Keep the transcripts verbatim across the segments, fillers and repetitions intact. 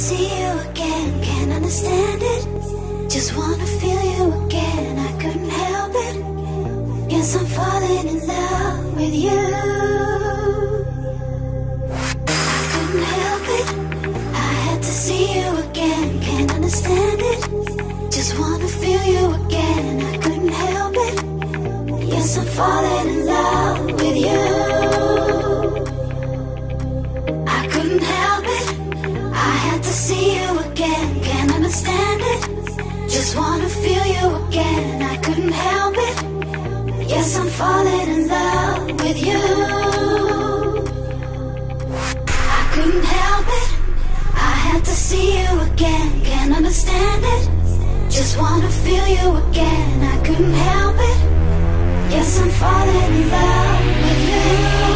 see you again, can't understand it. Just wanna feel you again, I couldn't help it. Yes, I'm falling in love with you. I couldn't help it, I had to see you again, can't understand it. Just wanna feel you again, I couldn't help it. Yes, I'm falling in love with you. I couldn't help it, I had to see you again, can't understand it. Just wanna feel you again, I couldn't help it. Yes, I'm falling in love with you. I couldn't help it, I had to see you again, can't understand it. Just wanna feel you again, I couldn't help it. Yes, I'm falling in love with you.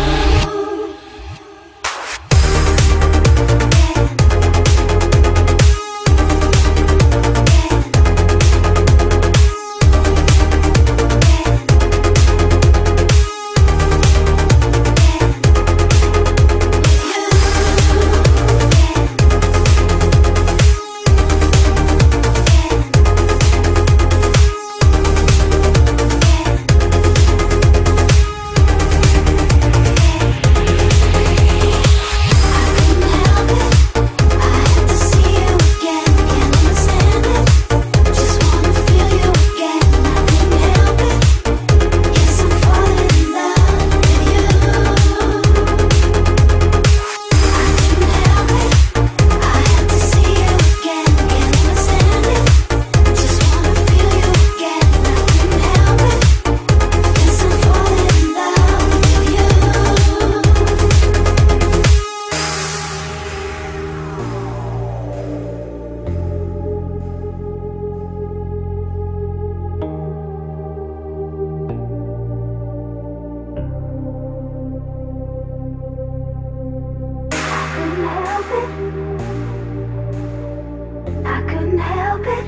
I couldn't help it.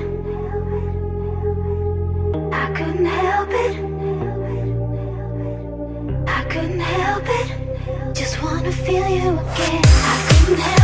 I couldn't help it. I couldn't help it. Just wanna feel you again. I couldn't help it.